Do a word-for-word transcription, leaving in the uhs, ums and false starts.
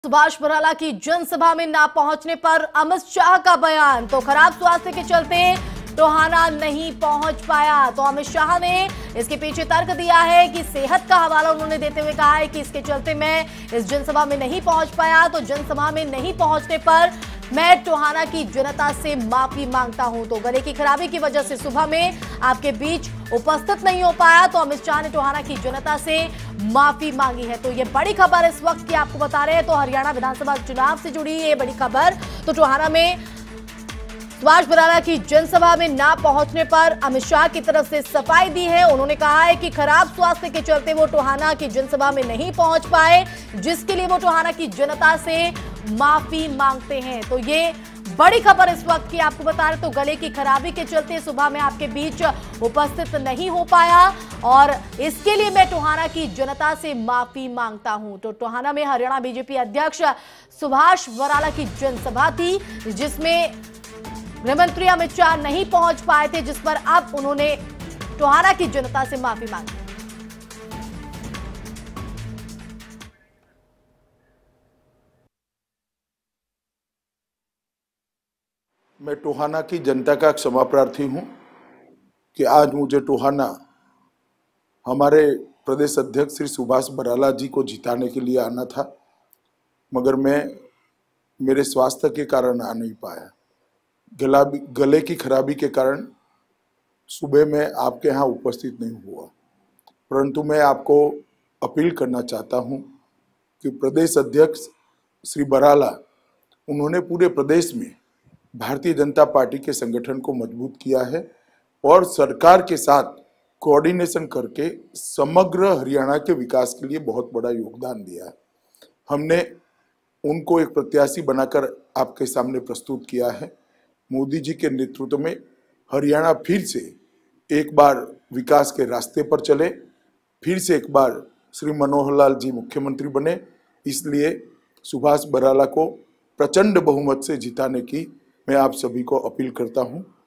सुभाष बराला की जनसभा में ना पहुंचने पर अमित शाह का बयान। तो खराब स्वास्थ्य के चलते टोहाना नहीं पहुंच पाया। तो अमित शाह ने इसके पीछे तर्क दिया है कि सेहत का हवाला उन्होंने देते हुए कहा है कि इसके चलते मैं इस जनसभा में नहीं पहुंच पाया। तो जनसभा में नहीं पहुंचने पर मैं टोहाना की जनता से माफी मांगता हूं। तो गले की खराबी की वजह से सुबह में आपके बीच उपस्थित नहीं हो पाया। तो अमित शाह ने टोहाना की जनता से माफी मांगी है। तो ये बड़ी खबर इस वक्त की आपको बता रहे हैं। तो हरियाणा विधानसभा चुनाव से जुड़ी ये बड़ी खबर। तो टोहाना में सुभाष बराला की जनसभा में ना पहुंचने पर अमित शाह की तरफ से सफाई दी है। उन्होंने कहा है कि खराब स्वास्थ्य के चलते वो टोहाना की जनसभा में नहीं पहुंच पाए, जिसके लिए वो टोहाना की जनता से माफी मांगते हैं। तो ये बड़ी खबर इस वक्त की आपको बता रहे। तो गले की खराबी के चलते सुबह में आपके बीच उपस्थित नहीं हो पाया और इसके लिए मैं टोहाना की जनता से माफी मांगता हूं। तो टोहाना में हरियाणा बीजेपी अध्यक्ष सुभाष बराला की जनसभा थी, जिसमें गृहमंत्री अमित शाह नहीं पहुंच पाए थे, जिस पर अब उन्होंने टोहाना की जनता से माफी मांगी। मैं टोहाना की जनता का क्षमा प्रार्थी हूं कि आज मुझे टोहाना हमारे प्रदेश अध्यक्ष श्री सुभाष बराला जी को जिताने के लिए आना था, मगर मैं मेरे स्वास्थ्य के कारण आ नहीं पाया। गला गले की खराबी के कारण सुबह में आपके यहाँ उपस्थित नहीं हुआ। परंतु मैं आपको अपील करना चाहता हूं कि प्रदेश अध्यक्ष श्री बराला उन्होंने पूरे प्रदेश में भारतीय जनता पार्टी के संगठन को मजबूत किया है और सरकार के साथ कोऑर्डिनेशन करके समग्र हरियाणा के विकास के लिए बहुत बड़ा योगदान दिया है। हमने उनको एक प्रत्याशी बनाकर आपके सामने प्रस्तुत किया है। मोदी जी के नेतृत्व में हरियाणा फिर से एक बार विकास के रास्ते पर चले, फिर से एक बार श्री मनोहर लाल जी मुख्यमंत्री बने। इसलिए सुभाष बराला को प्रचंड बहुमत से जिताने की मैं आप सभी को अपील करता हूं।